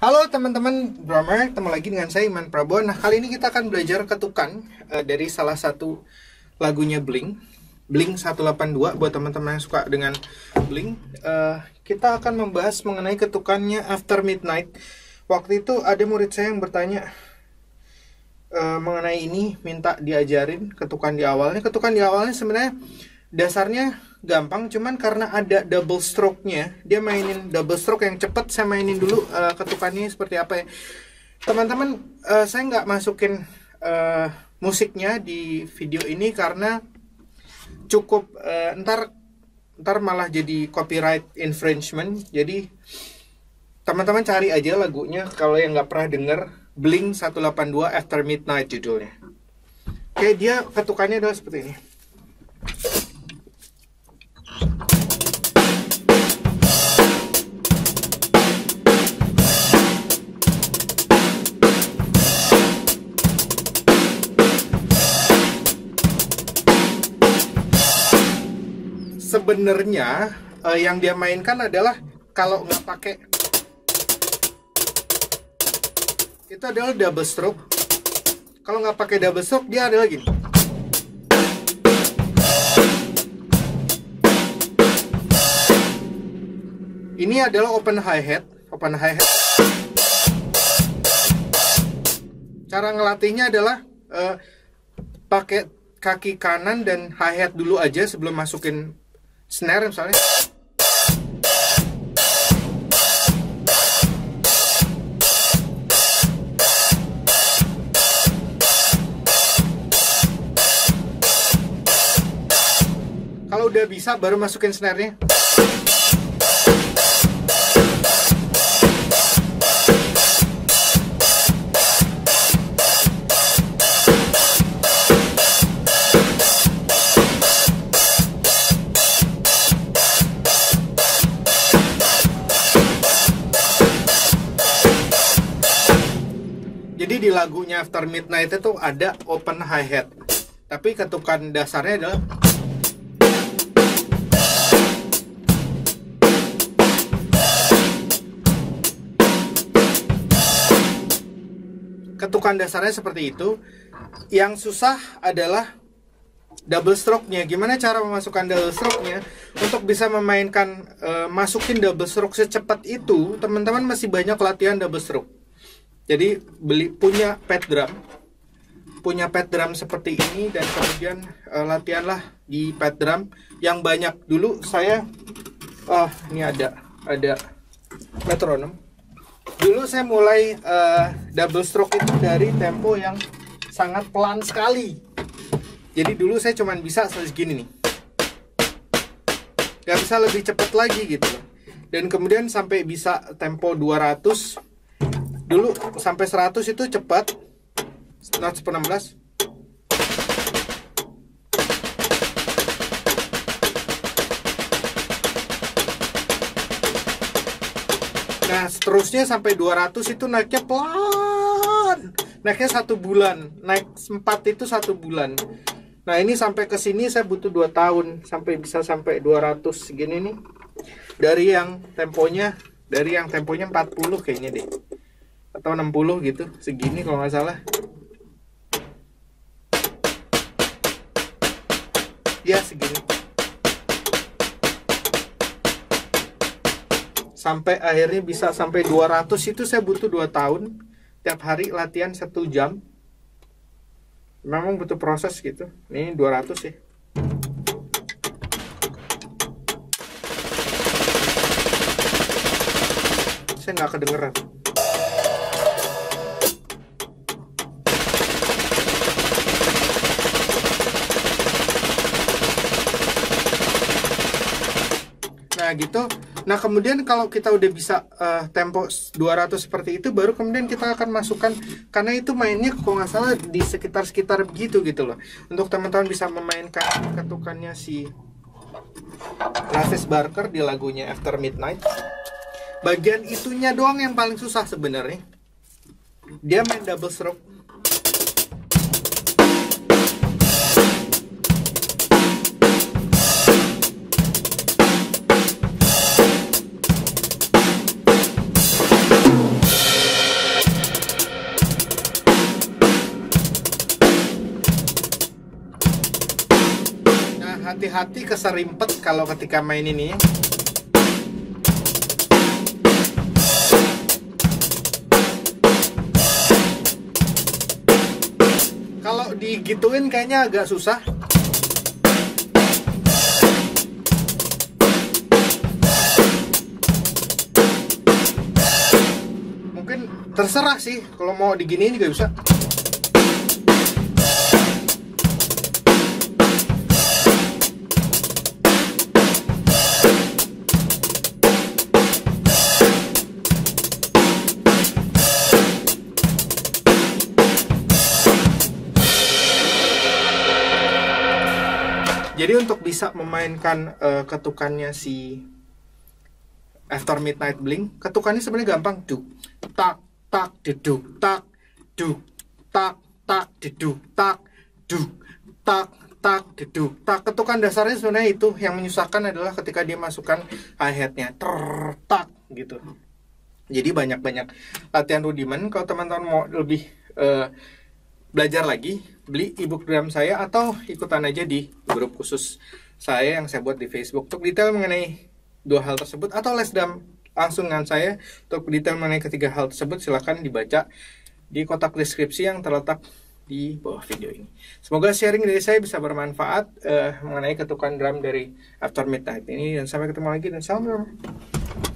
Halo teman-teman drummer, ketemu lagi dengan saya Iman Prabowo. Nah, kali ini kita akan belajar ketukan dari salah satu lagunya Blink 182. Buat teman-teman yang suka dengan Blink, kita akan membahas mengenai ketukannya After Midnight. Waktu itu ada murid saya yang bertanya mengenai ini, minta diajarin ketukan di awalnya. Ketukan di awalnya sebenarnya dasarnya gampang, cuman karena ada double stroke-nya, dia mainin double stroke yang cepet. Saya mainin dulu ketukannya seperti apa ya teman-teman. Saya nggak masukin musiknya di video ini karena cukup ntar malah jadi copyright infringement. Jadi teman-teman cari aja lagunya kalau yang nggak pernah denger. Blink 182 After Midnight judulnya. Oke, dia ketukannya adalah seperti ini. Sebenarnya yang dia mainkan adalah kalau nggak pakai itu adalah double stroke. Kalau nggak pakai double stroke dia adalah gini. Ini adalah open hi-hat. Cara ngelatihnya adalah pakai kaki kanan dan hi-hat dulu aja sebelum masukin snare misalnya. Kalau udah bisa baru masukin snare-nya. Jadi di lagunya After Midnight itu ada open hi-hat, tapi ketukan dasarnya adalah ketukan dasarnya seperti itu. Yang susah adalah double stroke-nya. Gimana cara memasukkan double stroke-nya? Untuk bisa memainkan masukin double stroke secepat itu, teman-teman masih banyak latihan double stroke. Jadi punya pad drum seperti ini, dan kemudian latihanlah di pad drum yang banyak. Dulu saya ini ada metronom. Dulu saya mulai double stroke itu dari tempo yang sangat pelan sekali. Jadi dulu saya cuma bisa segini nih, gak bisa lebih cepat lagi gitu. Dan kemudian sampai bisa tempo 200. Dulu sampai 100 itu cepat, notes per 16. Nah, seterusnya sampai 200 itu naiknya pelan. Naiknya 1 bulan. Naik 4 itu 1 bulan. Nah, ini sampai ke sini saya butuh 2 tahun sampai bisa sampai 200 segini nih. Dari yang temponya 40 kayaknya deh. Atau 60 gitu, segini kalau nggak salah. Ya, segini. Sampai akhirnya bisa sampai 200 itu saya butuh 2 tahun. Tiap hari latihan 1 jam. Memang butuh proses gitu. Ini 200 ya. Saya nggak kedengeran. Nah gitu. Nah kemudian kalau kita udah bisa tempo 200 seperti itu, baru kemudian kita akan masukkan, karena itu mainnya kalau nggak salah di sekitar begitu gitu loh. Untuk teman-teman bisa memainkan ketukannya si Travis Barker di lagunya After Midnight. Bagian itunya doang yang paling susah sebenarnya. Dia main double stroke. hati-hati keserimpet kalau ketika main ini. Kalau digituin kayaknya agak susah. Mungkin terserah sih, kalau mau diginiin juga bisa. Jadi untuk bisa memainkan ketukannya si After Midnight Blink, ketukannya sebenarnya gampang. Duk, tak, tak, deduk, tak, duk, tak, tak, deduk, tak, duk, tak, tak, deduk, tak. Ketukan dasarnya sebenarnya itu. Yang menyusahkan adalah ketika dia masukkan hi-hatnya, tak, gitu. Jadi banyak-banyak latihan rudiment. Kalau teman-teman mau lebih belajar lagi, beli ebook drum saya atau ikutan aja di grup khusus saya yang saya buat di Facebook untuk detail mengenai dua hal tersebut, atau les drum langsung dengan saya untuk detail mengenai ketiga hal tersebut. Silakan dibaca di kotak deskripsi yang terletak di bawah video ini. Semoga sharing dari saya bisa bermanfaat mengenai ketukan drum dari After Midnight ini, dan sampai ketemu lagi dan salam drum.